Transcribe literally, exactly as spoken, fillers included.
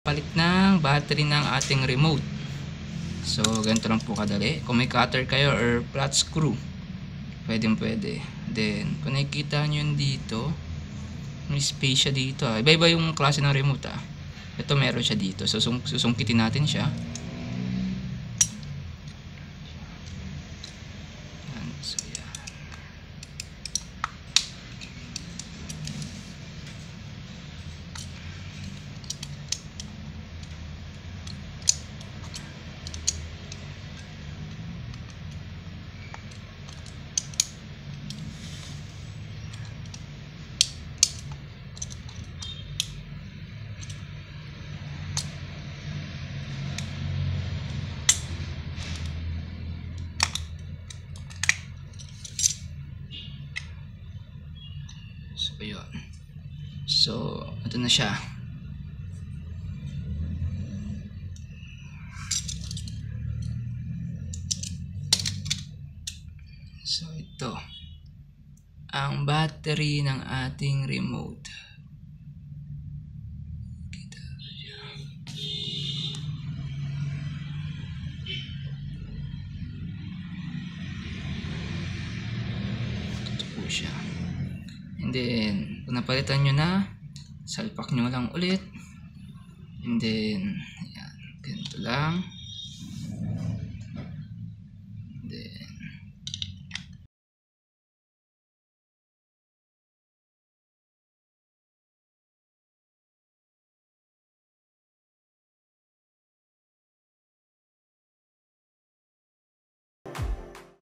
Palit ng battery ng ating remote. So ganito lang po kadali. Kung may cutter kayo or flat screw, pwede pwede. Then kung nakikita nyo yun dito, may space siya dito. ah. Iba iba yung klase ng remote ah. Ito meron siya dito. So susung susungkitin natin siya. Yan. So yan. So yun. So ito na siya. So ito ang battery ng ating remote. Kita siya. Ito po siya. And then kung napalitan nyo na, salpak nyo lang ulit. And then ayan, ganito lang.